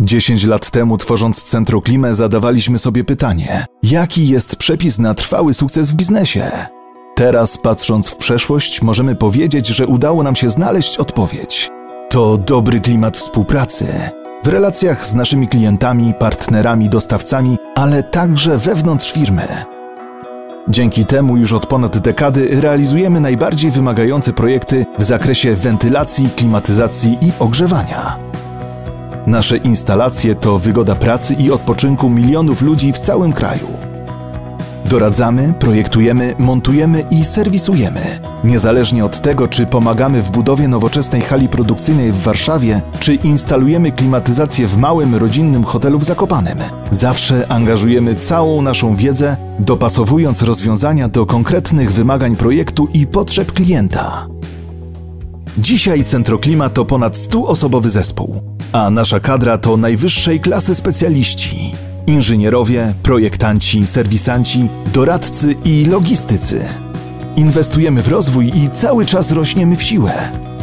10 lat temu, tworząc Centroklimę, zadawaliśmy sobie pytanie: jaki jest przepis na trwały sukces w biznesie? Teraz, patrząc w przeszłość, możemy powiedzieć, że udało nam się znaleźć odpowiedź. To dobry klimat współpracy w relacjach z naszymi klientami, partnerami, dostawcami, ale także wewnątrz firmy. Dzięki temu już od ponad dekady realizujemy najbardziej wymagające projekty w zakresie wentylacji, klimatyzacji i ogrzewania. Nasze instalacje to wygoda pracy i odpoczynku milionów ludzi w całym kraju. Doradzamy, projektujemy, montujemy i serwisujemy. Niezależnie od tego, czy pomagamy w budowie nowoczesnej hali produkcyjnej w Warszawie, czy instalujemy klimatyzację w małym, rodzinnym hotelu w Zakopanem, zawsze angażujemy całą naszą wiedzę, dopasowując rozwiązania do konkretnych wymagań projektu i potrzeb klienta. Dzisiaj Centroklima to ponad 100-osobowy zespół, a nasza kadra to najwyższej klasy specjaliści. Inżynierowie, projektanci, serwisanci, doradcy i logistycy. Inwestujemy w rozwój i cały czas rośniemy w siłę.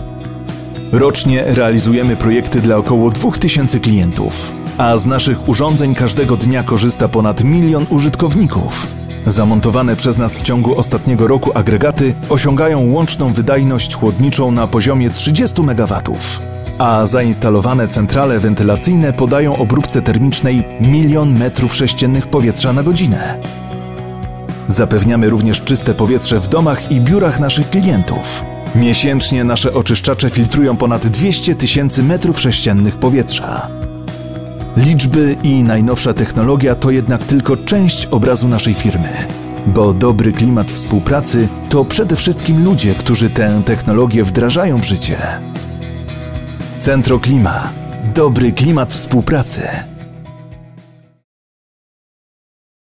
Rocznie realizujemy projekty dla około 2000 klientów, a z naszych urządzeń każdego dnia korzysta ponad 1 000 000 użytkowników. Zamontowane przez nas w ciągu ostatniego roku agregaty osiągają łączną wydajność chłodniczą na poziomie 30 MW. A zainstalowane centrale wentylacyjne podają obróbce termicznej 1 000 000 m3 powietrza na godzinę. Zapewniamy również czyste powietrze w domach i biurach naszych klientów. Miesięcznie nasze oczyszczacze filtrują ponad 200 000 m3 powietrza. Liczby i najnowsza technologia to jednak tylko część obrazu naszej firmy, bo dobry klimat współpracy to przede wszystkim ludzie, którzy tę technologię wdrażają w życie. Centroklima. Dobry klimat współpracy.